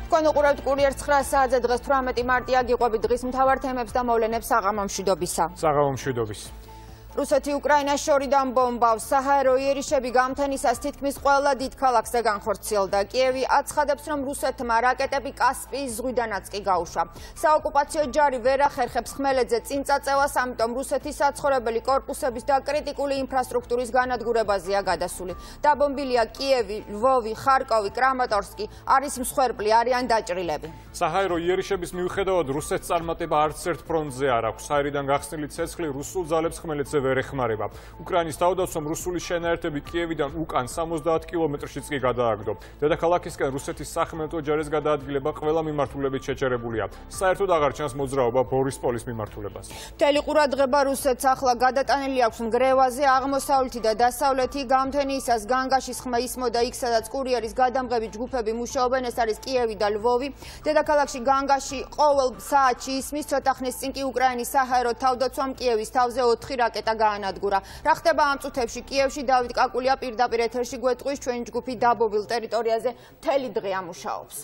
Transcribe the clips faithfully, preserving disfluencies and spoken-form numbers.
თქვენ უყურებთ კურიერ ცხრა საათზე დღეს თვრამეტი მარტია გიყვებით დღის მთავარ თემებს და მოვლენებს საღამო მშვიდობისა. საღამო მშვიდობის. რუსეთი უკრაინას შორიდან ბომბავს. საჰაერო იერიშები გამთენისას თითქმის ყველა დიდ ქალაქზე განხორციელდა. კიევი აცხადებს, რომ რუსეთმა რაკეტები კასპიის ზღვიდანაც კი გაუშვა. საოკუპაციო ჯარი ვერ ახერხებს ხმელეთზე წინ წაწევას, ამიტომ რუსეთის საცხოვრებელი კორპუსების და კრიტიკული ინფრასტრუქტურის განადგურებაზეა გადასული. დაბომბილია კიევი, ლვოვი, ხარკოვი, კრამატორსკი, არის მსხვერპლი, არიან დაჭრილები. საჰაერო იერიშების მიუხედავად რუსეთს წარმატება არც ერთ ფრონტზე არ აქვს. საერიდან გახსნილი ცეცხლი რუსულ ძალებს ხმელეთზე ვერ ეხმარება. უკრაინის თავდაცვამ რუსული შენაერთები კიევიდან უკან სამოცდაათ კილომეტრშიც კი გადააგდო. დედაქალაქისკენ რუსეთის სახმელეთო ჯარის გადაადგილება ყველა მიმართულებით შეჩერებულია. საერთოდ აღარ ჩანს მოძრაობა ბორისპოლის მიმართულებას. მთელი ყურადღება რუსეთს ახლა გადატანილი აქვს ნგრევაზე, აღმოსავლეთი და დასავლეთი გამთენისას განგაშის ხმა ისმოდა იქ, სადაც კურიერის გადამღები ჯგუფები მუშაობენ, ეს არის კიევი და ლვოვი. დედაქალაქში განგაში ყოველ საათში ისმის, ცოტა ხნის წინ კი უკრაინის საჰაერო თავდაცვამ კიევის თავზე ოთხი რაკეტა გაანადგურა. რა ხდება ამ წუთებში კიევში? დავით კაკულია პირდაპირ ეთერში გვეტყვის, ჩვენი ჯგუფი დაბობილ ტერიტორიაზე მთელი დღე ამუშაობს.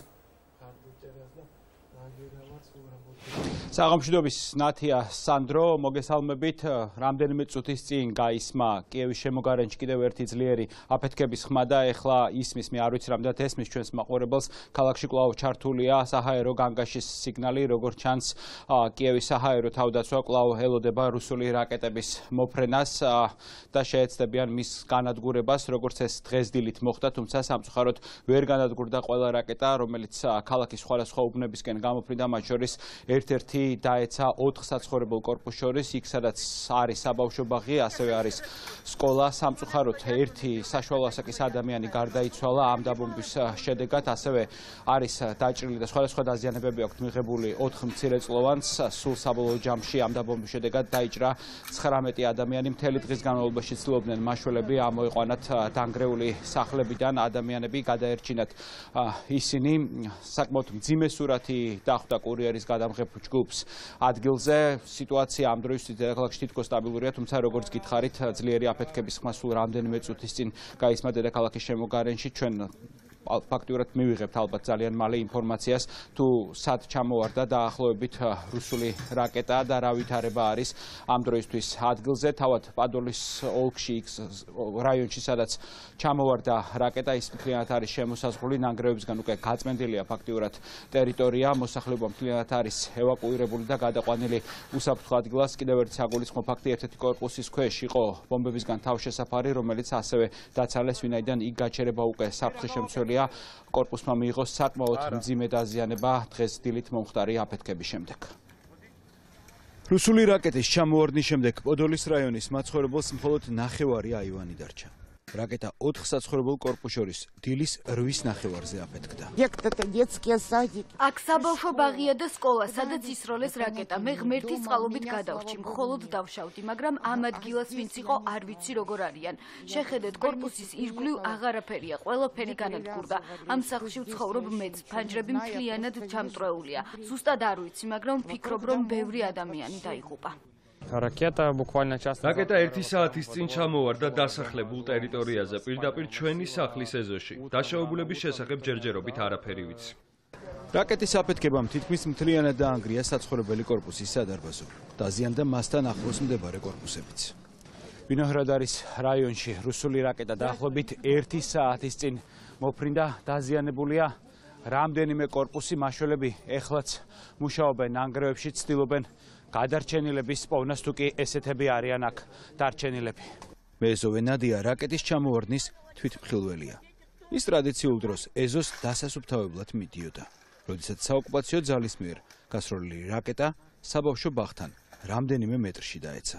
საღამოშიდობის ნათია სანდრო მოგესალმებით. რამდენიმე წუთის წინ გაისმა კიევის შემოგარენში კიდევ ერთი ძლიერი აფეთქების ხმა და ეხლა ისმის, მე არ ვიცი რამდენად ესმის ჩვენს მაყურებელს, ქალაქში კვლავ ჩართულია საჰაერო განგაშის სიგნალი, როგორც ჩანს კიევის საჰაერო თავდაცვა კვლავ ელოდება რუსული რაკეტების მოფრენას და შეეცდებიან მის განადგურებას, როგორც ეს დღეს დილით მოხდა, თუმცა სამწუხაროდ ვერ განადგურდა ყველა რაკეტა, რომელიც ქალაქის სხვადასხვა უბნებისკენ გამოფრინდა, მათ შორის ერთ-ერთი დაეცა ოთხ საცხოვრებელ კორპუსს შორის, იქ სადაც არის საბავშვო ბაღი, ასევე არის სკოლა. სამწუხაროდ ერთი საშუალო ასაკის ადამიანი გარდაიცვალა ამ დაბომბვის შედეგად, ასევე არის დაჭრილი და სხვადასხვა დაზიანებები აქვს მიღებული ოთხ მცირეწლოვანს. სულ საბოლოო ჯამში ამ დაბომბვის შედეგად დაიჭრა ცხრამეტი ადამიანი. მთელი დღის განმავლობაში ცდილობდნენ მაშველები ამოიყვანათ დანგრეული სახლებიდან ადამიანები, გადაერჩინათ ისინი. საკმაოდ მძიმე სურათი დახვდა კურიერის გადამღებ ჯგუფს ადგილზე. სიტუაცია ამ დროისთვის დედაქალაქში თითქოს სტაბილურია, თუმცა როგორც გითხარით, ძლიერი აფეთქების ხმა სულ რამდენიმე წუთის წინ გაისმა დედაქალაქის შემოგარენში. ჩვენ ფაქტიურად მივიღებთ ალბათ ძალიან მალე ინფორმაციას, თუ სად ჩამოვარდა დაახლოებით რუსული რაკეტა და რა ვითარება არის ამ დროისთვის ადგილზე. თავად პადოლის ოლქში, რაიონში, სადაც ჩამოვარდა რაკეტა, ის მთლიანად არის შემოსაზღვრული, ნანგრევებისგან უკვე გაწმენდილია ფაქტიურად ტერიტორია, მოსახლეობა მთლიანად არის ევაკუირებული და გადაყვანილი უსაფრთხო ადგილას. კიდევ ერთი საგულისხმო ფაქტი, ერთ-ერთი კორპუსის ქვეშ იყო ბომბებისგან თავშესაფარი, რომელიც ასევე დაცალეს, ვინაიდან იქ გაჩერება უკვე საფრთხე-შემცველი კორპუსმა მიიღო საკმაოდ მძიმე დაზიანება დღეს დილით მომხდარი აფეთქების შემდეგ. რუსული რაკეტის ჩამოვარდნის შემდეგ პოდოლის რაიონის მაცხოვრებელს მხოლოდ ნახევარი აივანი დარჩა. რაკეტა ოთხ საცხოვრებელ კორპუსს შორის დილის რვის ნახევარზე აფეთქდა. აქ საბავშვო ბაღია და სკოლა, სადაც ისროლეს რაკეტა. მე ღმერთის წყალობით გადავრჩი, მხოლოდ დავშავდი, მაგრამ ამ ადგილას ვინც იყო, არ ვიცი როგორ არიან. შეხედეთ, კორპუსის ირგვლივ აღარაფერია, ყველაფერი განადგურდა. ამ სახლში ვცხოვრობ მეც, ფანჯრები მთლიანად ჩამტრეულია. ზუსტად არ ვიცი, მაგრამ ვფიქრობ, რომ ბევრი ადამიანი დაიღუპა. რაკეტა ბуквально час. რაკეტა ერთი საათის წინ ჩამოვარდა დასახლებულ ტერიტორიაზე, პირდაპირ ჩვენი სახლის ეზოში. დაშავებულების შესახებ ჯერჯერობით არაფერი ვიცი. რაკეტის აფეთქებამ თითქმის მთლიანად დაანგრია საცხოვრებელი კორპუსის სადარბაზო. დაზიანდა მასთან ახლოს მდებარე კორპუსებიც. ვინოჰრადარის რაიონში რუსული რაკეტა დაახლოებით ერთი საათის წინ მოფრინდა, დაზიანებულია რამდენიმე კორპუსი. მაშველები ეხლაც მუშაობენ ნანგრევებში, ცდილობენ გადარჩენილების პოვნას, თუ კი ესეთები არიან აქ დარჩენილები. მეზოვე ნადია რაკეტის ჩამოვარდნის თვითმხილველია. ის ტრადიციულ დროს ეზოს დასასუფთავებლად მიდიოდა. როდესაც საოკუპაციო ძალის მიერ გასროლილი რაკეტა საბავშვო ბაღთან რამდენიმე მეტრში დაეცა.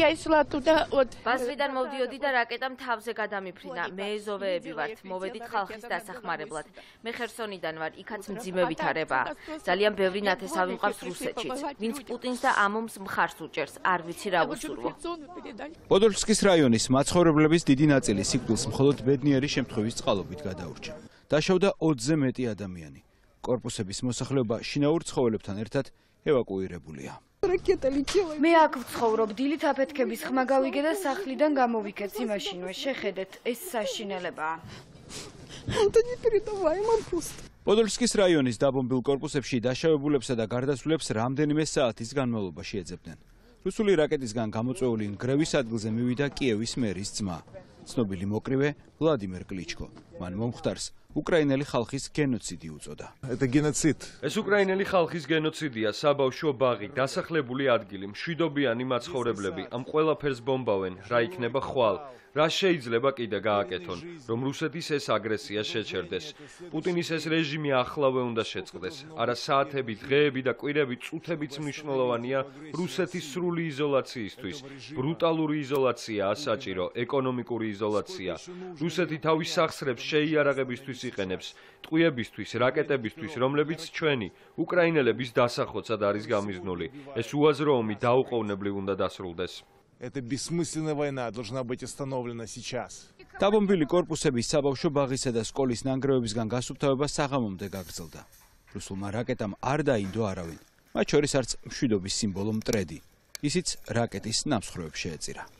ბაზრიდან მოვდიოდი და რაკეტამ თავზე გადამიფრინა. მე ეზოვეები ვართ, მოვედით ხალხის დასახმარებლად. მე ხერსონიდან ვარ, იქაც მძიმე ვითარებაა. ძალიან ბევრი ნათესავი მყავს რუსეთშიც. ვინც პუტინს და ამომს მხარს უჭერს, არ ვიცი რა ვუსურვო. პოდოლსკის რაიონის მაცხოვრებლების დიდი ნაწილი სიკვდილს მხოლოდ ბედნიერი შემთხვევის წყალობით გადაურჩა. დაშავდა ოცზე მეტი ადამიანი. კორპუსების მოსახლეობა შინაურ ცხოველებთან ერთად ევაკუირებულია. მე აქ ვცხოვრობ, დილით აფეთქების ხმა გავიგე და სახლიდან გამოვიქეც იმაშინვე. შეხედეთ, ეს საშინელებაა. პოდოლსკის რაიონის დაბომბილ კორპუსებში დაშავებულებსა და გარდაცვლილებს რამდენიმე საათის განმავლობაში ეძებდნენ. რუსული რაკეტისგან გამოწვეული ნგრევის ადგილზე მივიდა კიევის მერის ძმა, ცნობილი მოკრივე ვლადიმერ კლიჩკო. მან მომხდარს უკრაინელი ხალხის გენოციდი უწოდა. ეს უკრაინელი ხალხის გენოციდია, საბავშვო ბაღი, დასახლებული ადგილი, მშვიდობიანი მაცხოვრებლები, ამ ყველაფერს ბომბავენ, რა იქნება ხვალ. რა შეიძლება კიდე გააკეთონ, რომ რუსეთის ეს აგრესია შეჩერდეს. პუტინის ეს რეჟიმი ახლავე უნდა შეწყდეს. არა საათები, დღეები და კვირები, წუთებიც მნიშვნელოვანია რუსეთის სრული იზოლაციისთვის. ბრუტალური იზოლაციაა საჭირო, ეკონომიკური იზოლაცია. რუსეთი თავის სახსრებს შეიარაღებისთვის იყენებს, ტყვიებისთვის, რაკეტებისთვის, რომლებიც ჩვენი, უკრაინელების დასახოცად არის გამიზნული. ეს უაზრო ომი დაუყოვნებლივ უნდა დასრულდეს. Это бессмысленная война должна быть остановлена сейчас. დაბომბილი კორპუსების საბავშვო ბაღისა და სკოლის ნანგრევებისგან გასუფთავება საღამომდე გაგრძელდა. რუსულმა რაკეტამ არ დაინდო არავინ, მათ შორის არც მშვიდობის სიმბოლო მტრედი. ისიც რაკეტის ნამსხვრევებს შეეწირა.